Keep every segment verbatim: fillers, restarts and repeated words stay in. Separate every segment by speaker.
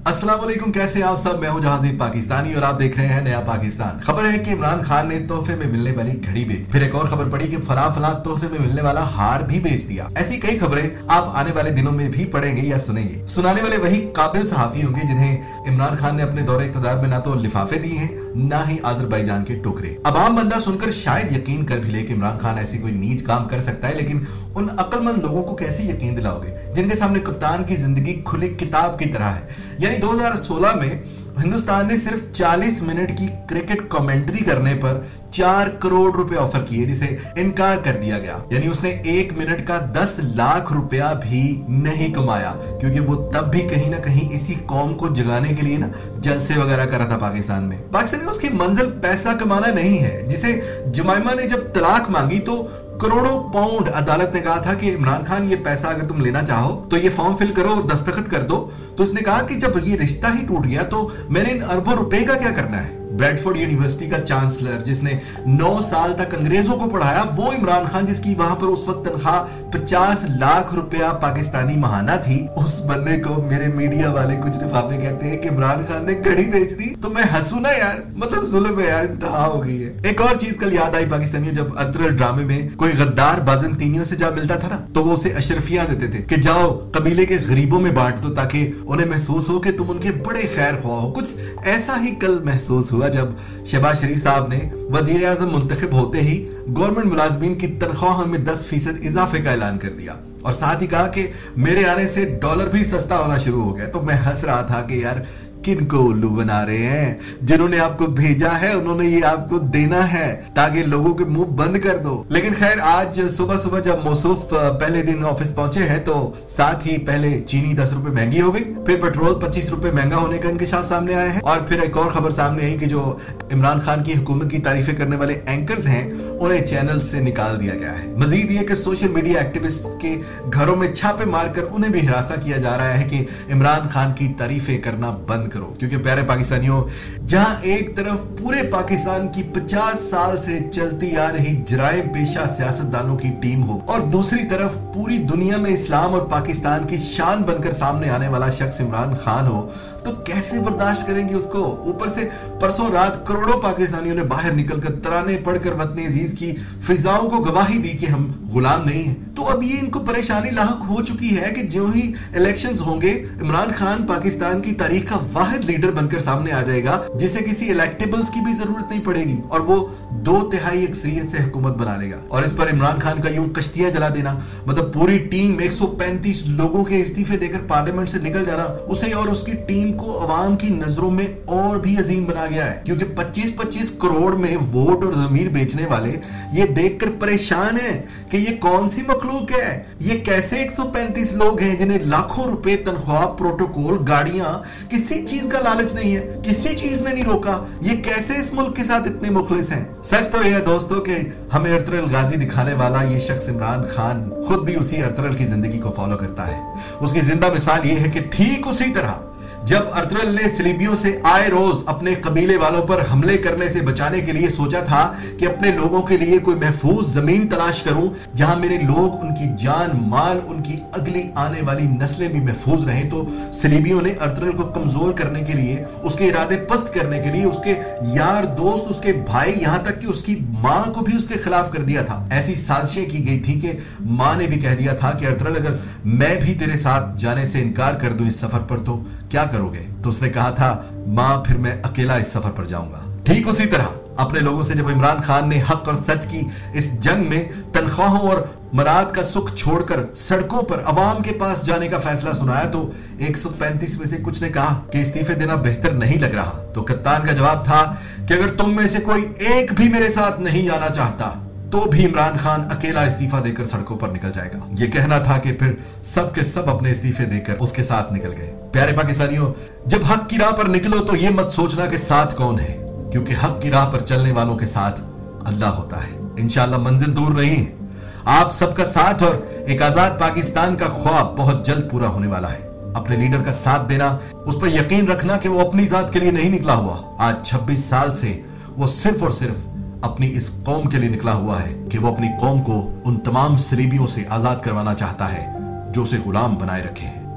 Speaker 1: अस्सलाम वालेकुम, कैसे हैं आप सब। मैं हूं जहांज़ीब पाकिस्तानी और आप देख रहे हैं नया पाकिस्तान। खबर है कि इमरान खान ने तोहफे में मिलने वाली घड़ी बेच, फिर एक और खबर पड़ी कि फला फला तोहफे में मिलने वाला हार भी बेच दिया। ऐसी कई खबरें आप आने वाले दिनों में भी पढ़ेंगे या सुनेंगे। सुनाने वाले वही काबिल सहाफी होंगे जिन्हें इमरान खान ने अपने दौरे इक़्तिदार में ना तो लिफाफे दिए हैं, ना ही आज़रबाईजान के टोकरे। अब आम बंदा सुनकर शायद यकीन कर भी ले कि इमरान खान ऐसी कोई नीच काम कर सकता है, लेकिन उन अक्लमंद लोगों को कैसे यकीन दिलाओगे जिनके सामने कप्तान की जिंदगी खुली किताब की तरह है। यानी दो हज़ार सोलह में हिंदुस्तान ने सिर्फ चालीस मिनट की क्रिकेट कमेंट्री करने पर चार करोड़ रुपए ऑफर किए, जिसे इनकार कर दिया गया। यानी उसने एक मिनट का दस लाख रुपया भी नहीं कमाया, क्योंकि वो तब भी कहीं ना कहीं इसी कौम को जगाने के लिए ना जलसे वगैरह कर रहा था पाकिस्तान में। पाकिस्तान में उसकी मंजिल पैसा कमाना नहीं है, जिसे जुमैमा ने जब तलाक मांगी तो करोड़ों पाउंड अदालत ने कहा था कि इमरान खान ये पैसा अगर तुम लेना चाहो तो ये फॉर्म फिल करो और दस्तखत कर दो। तो उसने कहा कि जब ये रिश्ता ही टूट गया तो मैंने इन अरबों रुपए का क्या करना है। ब्रैडफोर्ड यूनिवर्सिटी का चांसलर जिसने नौ साल तक अंग्रेजों को पढ़ाया, वो इमरान खान जिसकी वहां पर उस वक्त तनख्वाह पचास लाख रुपया पाकिस्तानी महाना थी, उस बंदे को मेरे मीडिया वाले कुछ लिफाफे कहते हैं कि इमरान खान ने घड़ी बेच दी। तो मैं हंसू ना यार, मतलब जुल्म है यार, इंतहा हो गई है। एक और चीज कल याद आई पाकिस्तानियों, जब अरतुगरुल ड्रामे में कोई गद्दार बाज़ंतीनियों से जा मिलता था ना, तो वो उसे अशरफियां देते थे कि जाओ कबीले के गरीबों में बांट दो ताकि उन्हें महसूस हो कि तुम उनके बड़े खैर ख्वाह हो। कुछ ऐसा ही कल महसूस हुआ जब शहबाज शरीफ साहब ने वजीर आजम मुंतखब होते ही गवर्नमेंट मुलाजमीन की तनख्वाह में दस फीसद इजाफे का ऐलान कर दिया और साथ ही कहा कि मेरे आने से डॉलर भी सस्ता होना शुरू हो गया। तो मैं हंस रहा था कि यार किन को उल्लू बना रहे हैं, जिन्होंने आपको भेजा है उन्होंने ये आपको देना है ताकि लोगों के मुंह बंद कर दो। लेकिन खैर आज सुबह सुबह जब मौसूफ पहले दिन ऑफिस पहुंचे हैं तो साथ ही पहले चीनी दस रुपए महंगी हो गई, फिर पेट्रोल पच्चीस रुपए महंगा होने का इंकशाफ सामने आया है और फिर एक और खबर सामने आई कि जो इमरान खान की हुकूमत की तारीफें करने वाले एंकर्स हैं उन्हें चैनल से निकाल दिया गया है। मजीद ये कि सोशल मीडिया एक्टिविस्ट के घरों में छापे मारकर उन्हें भी हिरासा किया जा रहा है कि इमरान खान की तारीफें करना बंद करो। क्योंकि प्यारे पाकिस्तानियों, जहां एक तरफ पूरे पाकिस्तान की पचास साल से चलती आ रही जराइम पेशा सियासतदानों की टीम हो और दूसरी तरफ पूरी दुनिया में इस्लाम और पाकिस्तान की शान बनकर सामने आने वाला शख्स इमरान खान हो, तो कैसे बर्दाश्त करेंगे उसको। ऊपर से परसों रात करोड़ों पाकिस्तानियों ने बाहर निकलकर तराने पढ़कर वतन अजीज की फिजाओं को गवाही दी कि हम गुलाम नहीं हैं। तो अब ये इनको परेशानी लाहक हो चुकी है कि जो ही इलेक्शंस होंगे इमरान खान पाकिस्तान की तारीख का वाहिद लीडर बनकर सामने आ जाएगा जिसे किसी इलेक्टेबल्स की भी जरूरत नहीं पड़ेगी और वो दो तिहाई अक्सरियत से हुकूमत बना लेगा। और इस पर इमरान खान का यूं कश्तियां जला देना, मतलब पूरी टीम एक सौ पैंतीस लोगों के इस्तीफे देकर पार्लियामेंट से निकल जाना, उसे और उसकी टीम को अवाम की नजरों में और भी अजीम बना गया है। क्योंकि पच्चीस पच्चीस करोड़ में वोट और जमीर बेचने वाले ये देखकर परेशान है कि ये कौन सी मखलूक है, ये कैसे एक सौ पैंतीस लोग हैं जिन्हें लाखों रुपए तनख्वाह, प्रोटोकॉल, गाड़ियां, किसी चीज का लालच नहीं है, किसी चीज ने नहीं रोका, ये कैसे इस मुल्क के साथ इतने मुखलिस हैं। सच तो यह है दोस्तों कि हमें अरतुगरुल गाजी दिखाने वाला ये शख्स इमरान खान खुद भी उसी अरतुगरुल की जिंदगी को फॉलो करता है। उसकी जिंदा मिसाल ये है कि ठीक उसी तरह जब अरतुगरुल ने सलीबियों से आए रोज अपने कबीले वालों पर हमले करने से बचाने के लिए सोचा था कि अपने लोगों के लिए कोई महफूज जमीन तलाश करूं जहां मेरे लोग, उनकी जान माल, उनकी अगली आने वाली नस्लें भी महफूज रहें, तो सलीबियों ने अरतुगरुल को कमजोर करने के लिए, उसके इरादे पस्त करने के लिए उसके यार दोस्त, उसके भाई, यहां तक कि उसकी मां को भी उसके खिलाफ कर दिया था। ऐसी साजिशें की गई थी कि मां ने भी कह दिया था कि अरतुगरुल अगर मैं भी तेरे साथ जाने से इनकार कर दूं इस सफर पर तो क्या करोगे। तो उसने कहा था मां फिर मैं अकेला इस सफर पर जाऊंगा। ठीक उसी तरह अपने लोगों से जब इमरान खान ने हक और सच की इस जंग में तनख्वाहों और मराद का सुख छोड़कर सड़कों पर अवाम के पास जाने का फैसला सुनाया तो एक सौ पैंतीस में से कुछ ने कहा कि इस्तीफे देना बेहतर नहीं लग रहा। तो कप्तान का जवाब था कि अगर तुम में से कोई एक भी मेरे साथ नहीं आना चाहता तो भी इमरान खान अकेला इस्तीफा देकर सड़कों पर निकल जाएगा। ये कहना था कि फिर सब के सब अपने इस्तीफे देकर उसके साथ निकल गए। प्यारे पाकिस्तानियों, जब हक की राह पर निकलो तो ये मत सोचना कि साथ कौन है, क्योंकि हक की राह पर चलने वालों के साथ अल्लाह होता है। इंशाअल्लाह मंजिल दूर नहीं, आप सबका साथ और एक आजाद पाकिस्तान का ख्वाब बहुत जल्द पूरा होने वाला है। अपने लीडर का साथ देना, उस पर यकीन रखना कि वो अपनी जात के लिए नहीं निकला हुआ। आज छब्बीस साल से वो सिर्फ और सिर्फ अपनी इस कौम के लिए निकला हुआ है कि वो अपनी कौम को उन तमाम सलीबियों से आजाद करवाना चाहता है जो उसे गुलाम बनाए रखे हैं।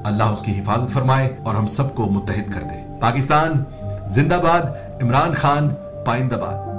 Speaker 1: अल्लाह उसकी हिफाजत फरमाए और हम सबको मुत्तहिद कर दे। पाकिस्तान जिंदाबाद, इमरान खान पाइंदाबाद।